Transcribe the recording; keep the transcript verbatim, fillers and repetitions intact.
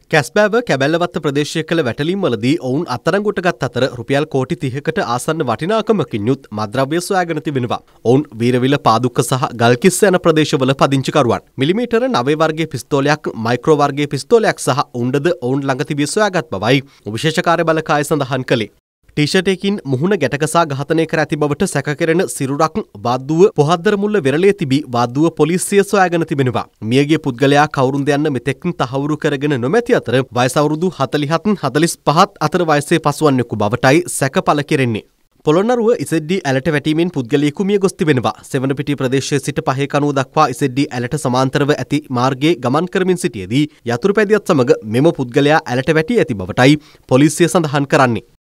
කැස්බෑව කැබැල්ලවත්ත ප්‍රදේශය කළ වැටලීම්වලදී ඔවුන් අත්අඩංගුවට ගත් අතර රුපියල් කෝටි තිහකට ආසන්න වටිනාකමකින් යුත් මද්‍රව්‍ය සොයාගෙන තිබෙනවා. ඔවුන් වීරවිල පාදුක්ක සහ ගල්කිස්ස යන ප්‍රදේශවල පදිංචිකරුවන්. මිලිමීටර නවය වර්ගයේ පිස්තෝලයක්, මයික්‍රෝ වර්ගයේ පිස්තෝලයක් සහ උණ්ඩද ඔවුන් ළඟ තිබී සොයාගත් බවයි විශේෂ කාර්ය බළකාය සඳහන් කළේ. ටීෂර්ටයකින් මුහුණ ගැටගසා ඝාතනය කර ඇති බවට සැකකෙරෙන සිරුරක් වාද්දුව පොහද්දර මුල්ල වෙරළේ තිබී වාද්දුව පොලිසිය සොයාගෙන තිබෙනවා. මියගිය පුද්ගලයා කවුරුන්ද යන්න මෙතෙක් තහවුරු කරගෙන නොමැති අතර වයස අවුරුදු හතළිහත් හතළිස් පහත් අතර වයසේ පසුවන්නෙකු බවටයි සැක පළ කෙරෙන්නේ. පොළොන්නරුව ඉසෙඩ්ඩී ඇලට වැටීමෙන් පුද්ගලයෙකු මිය ගොස් තිබෙනවා. සෙවණපිටිය ප්‍රදේශයේ සිට පහේ කනුව දක්වා ඉසෙඩ්ඩී ඇලට සමාන්තරව ඇති මාර්ගයේ ගමන් කරමින් සිටියේදී යතුරු පැදියත් සමග මෙම පුද්ගලයා ඇලට වැටී ඇති බවටයි පොලිසිය සඳහන් කරන්නේ.